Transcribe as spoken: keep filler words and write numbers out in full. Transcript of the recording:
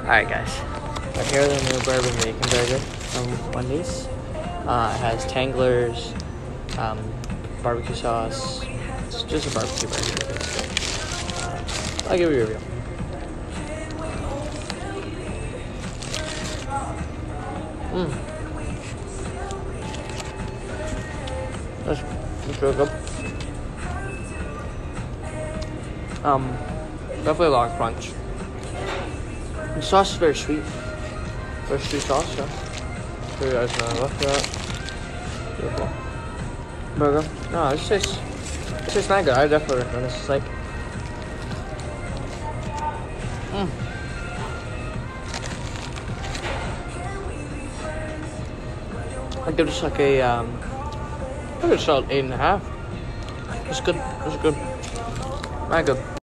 Alright guys, so here are the new bourbon bacon burger from Wendy's. Uh, it has tanglers, um, barbecue sauce. It's just a barbecue burger basically. Uh, I'll give you a review. Mmm. That's, that's really good. Um, definitely a lot of crunch. The sauce is very sweet. Very sweet sauce, yeah. So you guys know I love that. Beautiful. Burger. No, this tastes, this tastes not good. I definitely recommend this. It's like, mmm. I give this like a, um, I give this an eight and a half. It's good. It's good. Not good.